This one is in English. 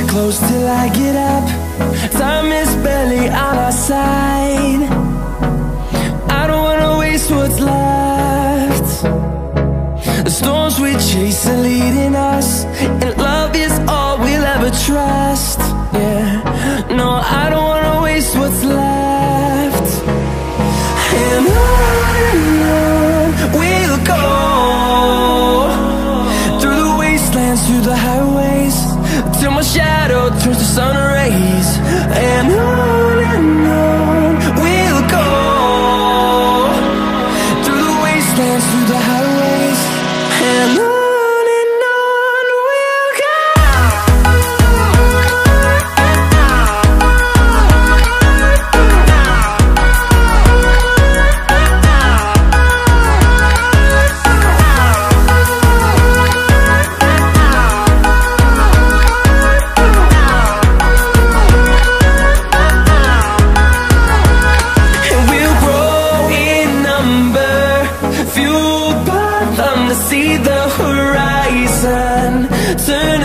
close till I get up. Time is barely on our side. I don't wanna waste what's left. The storms we chase are leading us, and love is all we'll ever trust. Yeah, no, I don't wanna waste what's left. And on we'll go, through the wastelands, through the highways, till my shadow turns to sun rays. And on we'll go, through the wastelands, through the highways, and on we'll go. See the horizon turn